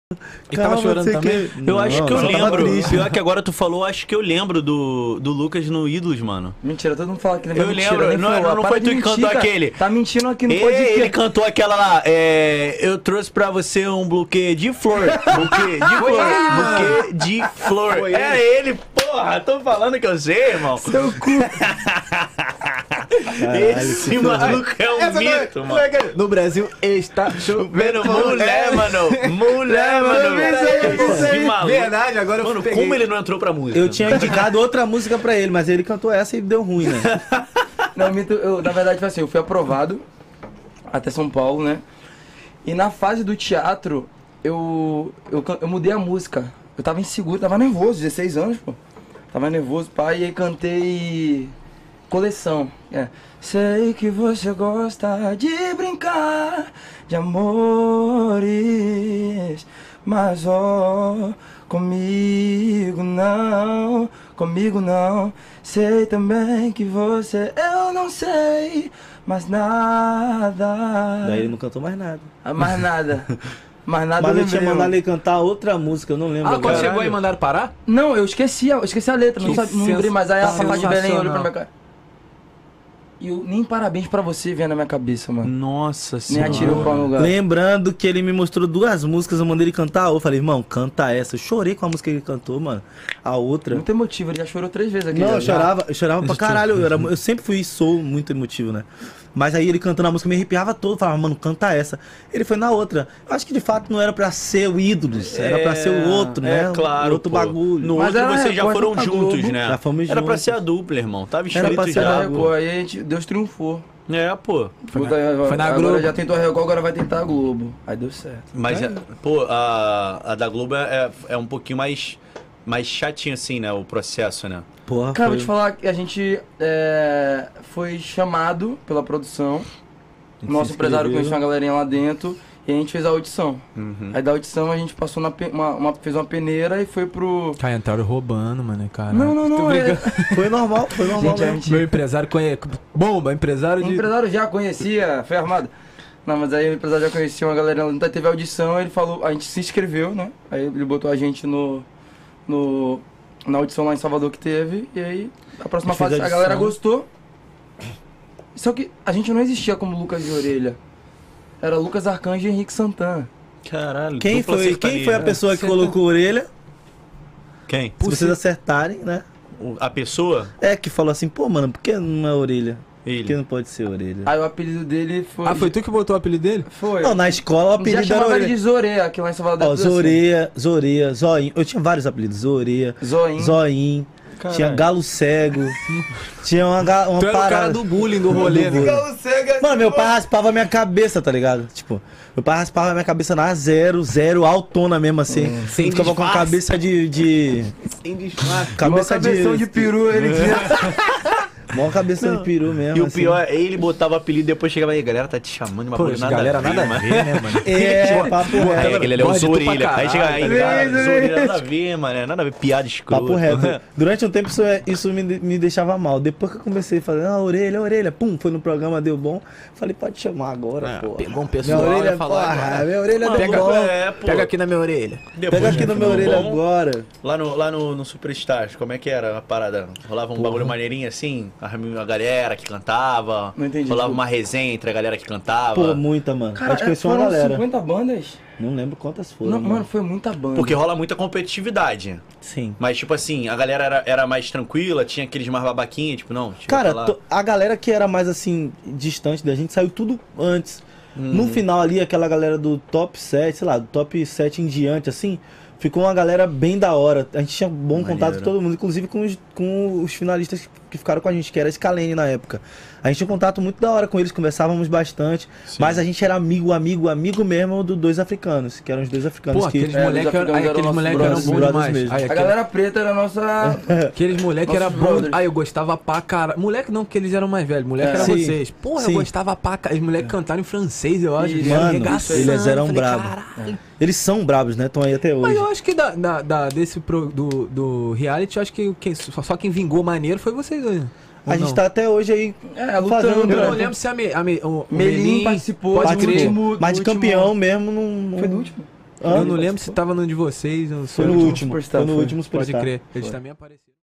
E tava chorando também? Eu acho que eu só tava lembro. triste. Pior que agora tu falou, acho que eu lembro do Lucas no Ídolos, mano. Mentira, todo mundo fala que lembra Eu mentira. lembro, nem não, falou. não Para foi de tu que mentir, cantou cara. aquele? Tá mentindo aqui no Ele podcast. cantou aquela lá, eu trouxe pra você um buquê de flor. Buquê de flor. Buquê de flor. É ele, porra. Tô falando que eu sei, irmão. Seu cu. Esse maluco é um mito, mano. No Brasil está chovendo Mulher, mano. Mulher, mano. Esse maluco. Verdade, agora Mano, eu peguei. como ele não entrou pra música? Eu tinha indicado outra música pra ele, mas ele cantou essa e deu ruim, né? Não, mito, na verdade, foi assim, eu fui aprovado até São Paulo, né? E na fase do teatro, eu mudei a música. Eu tava inseguro, tava nervoso, 16 anos, pô. Tava nervoso, pai, e aí cantei Coleção. Sei que você gosta de brincar, de amores, mas comigo não, comigo não. Sei também que você, eu não sei, mas nada. Daí ele não cantou mais nada. Mais nada. Mais nada. Mas eu lembrei, tinha mano. mandado ele cantar outra música, eu não lembro. Ah, quando agora. chegou aí mandaram parar? Não, eu esqueci a letra, não lembrei, mas aí a Fafá de Belém olhou pra minha cara. E eu, nem parabéns pra você vendo na minha cabeça, mano. Nossa Nem senhora. atirei o pau no lugar. Lembrando que ele me mostrou duas músicas, eu mandei ele cantar a outra. Eu falei, irmão, canta essa. Eu chorei com a música que ele cantou, mano. A outra. Muito emotivo, ele já chorou 3 vezes aqui. Não, eu já. chorava pra caralho. Eu sempre fui e sou muito emotivo, né? Mas aí ele cantando a música me arrepiava todo. Falava, mano, canta essa. Ele foi na outra. Eu acho que de fato não era pra ser o Ídolos, era pra ser o outro, né? Claro, Outro pô. bagulho. No Mas outro era vocês já Record, foram pra juntos, Globo. né? Já fomos Era pra juntos. ser a dupla, irmão. Tava Era pra escrito ser já. a Aí, pô, aí Deus triunfou. É, pô. Foi na agora Globo. já tentou a Record, agora vai tentar a Globo. Aí deu certo. Mas, pô, a da Globo é um pouquinho mais chatinho assim, né? O processo, né? Porra, Cara, vou foi... te falar que a gente foi chamado pela produção. Nosso empresário conheceu uma galerinha lá dentro e a gente fez a audição. Aí da audição a gente passou fez uma peneira e foi pro... Cara, entraram roubando, mano, cara. Não, Tô brincando. Foi normal Gente, a mesmo. gente... Meu empresário conhece. Bomba, empresário O de. empresário já conhecia, foi armado. Não, mas aí o empresário já conhecia uma galera lá dentro, teve a audição, ele falou, a gente se inscreveu, né? Aí ele botou a gente na audição lá em Salvador que teve, e aí a próxima Fez fase a a galera audição. gostou. Só que a gente não existia como Lucas de Orelha. Era Lucas Arcanjo e Henrique Santana. Caralho. Quem dupla foi a sertaneja. pessoa que colocou a orelha? Quem? Se vocês acertarem, né? A pessoa? É, que falou assim, pô, mano, por que não é orelha? Por que Ele. não pode ser orelha? Aí o apelido dele foi... Ah, foi tu que botou o apelido dele? Foi. Não, na escola o Já apelido era chamava ele orelha. de Zoreia, aqui lá em Salvador. Ó, tudo assim. Zoreia, Zoinho. Eu tinha vários apelidos. Zoreia, Zoinho. Zoinho. Caralho. Tinha Galo Cego. Tinha uma Tu era o cara parada. do bullying do rolê, né? Mano, meu pai raspava minha cabeça, tá ligado? Tipo, meu pai raspava minha cabeça na zero, altona mesmo assim. Sem Ficava com a disfarce. cabeça de. Sem disfarce. Cabeça Mó cabeção de peru, ele tinha. Mó cabeça de peru mesmo. E o assim. pior, ele botava o apelido e depois chegava aí, galera tá te chamando de uma Pô, coisa essa galera nada a ver, né, mano? É, papo Aí reto. aquele ali é o Gosta de tu pra Zorelha. Aí chega aí, caralho, cara, Zorelha, nada a ver, mano. Nada a ver, piada escrota. Papo reto. Durante um tempo isso me deixava mal. Depois que eu comecei a fazer, orelha, pum, foi no programa, deu bom. Falei, pode chamar agora, pô. Pegou um pessoal, Minha orelha, vai falar porra, agora. minha orelha Mano, deu bom. pô. Pega aqui na minha orelha. Depois Pega aqui que no meu ficou orelha bom, agora. Lá no Superstars, como é que era a parada? Rolava um bagulho maneirinho assim? A galera que cantava? Não entendi, Rolava desculpa. uma resenha entre a galera que cantava? Pô, muita, mano. Cara, Acho que conheci uma foram galera. 50 bandas? Não lembro quantas foram. Não, mano, foi muita banda. Porque rola muita competitividade. Sim. Mas, tipo assim, a galera era mais tranquila, tinha aqueles mais babaquinhos, tipo, não. Deixa eu Cara, falar. a galera que era mais assim, distante da gente, saiu tudo antes. No final ali, aquela galera do top 7, sei lá, do top 7 em diante, assim, ficou uma galera bem da hora. A gente tinha bom Maneiro. contato com todo mundo, inclusive com os finalistas que ficaram com a gente, que era a Scalene na época. A gente tinha um contato muito da hora com eles, conversávamos bastante, mas a gente era amigo mesmo dos dois africanos, que eram os dois africanos Pô, que... aqueles É, moleques os africanos eram eram nossos bons brothers demais. mesmo. Aí, A galera preta era a nossa... aqueles moleques Nossos eram bons. brothers. Aí eu gostava pra caralho. Moleque não, porque eles eram mais velhos. Moleque É. era Sim. vocês. Porra, Sim. eu gostava pra caralho. Os moleques cantaram em francês, eu acho. Isso. Vieram Mano, arregaçando. eles eram Falei, bravos. caralho. Eles são brabos, né? Estão aí até hoje. Mas eu acho que do reality, eu acho que só quem vingou maneiro foi vocês dois. A gente tá até hoje aí lutando. fazendo Eu não trampo. lembro se o Melim participou. pode do crer. último- Mas do de último- campeão mesmo não... Foi do último? Eu não lembro se tava no de vocês. Foi no último. Superstar, Foi no foi. último Pode Superstar. crer. Eles Foi. também apareceram.